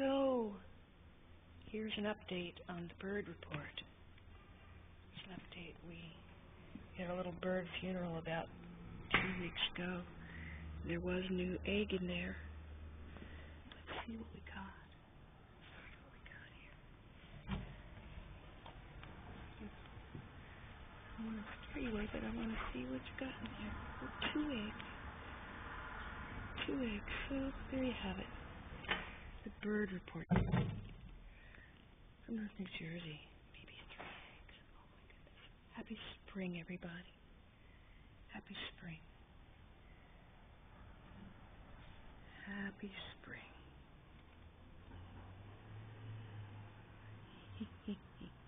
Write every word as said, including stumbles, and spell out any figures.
So, here's an update on the bird report. Here's an update. We had a little bird funeral about two weeks ago. There was a new egg in there. Let's see what we got. Let's see what we got here. I want to scare you with it. I want to see what you got in there. Oh, two eggs. Two eggs. So, there you have it. The bird report from North New Jersey. Maybe three eggs. Oh my goodness. Happy spring, everybody. Happy spring. Happy spring.